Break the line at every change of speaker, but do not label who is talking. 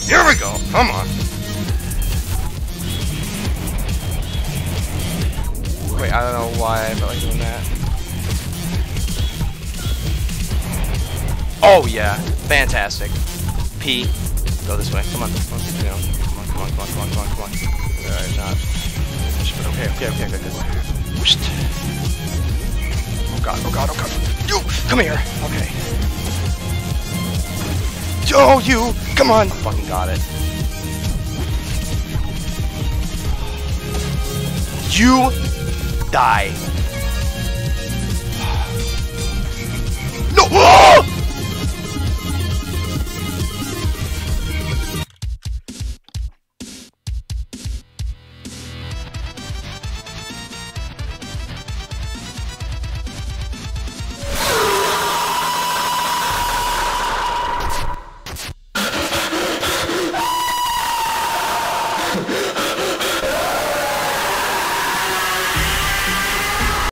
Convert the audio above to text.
Here we go. Come on. Wait, I don't know why I felt like doing that. Oh yeah, fantastic. P, go this way. Come on, come on, come on, come on, come on, come on, come on, come on. Alright, not. Okay, good. Oh god. You, come here. Okay. Oh, you, come on. I fucking got it. You die. No.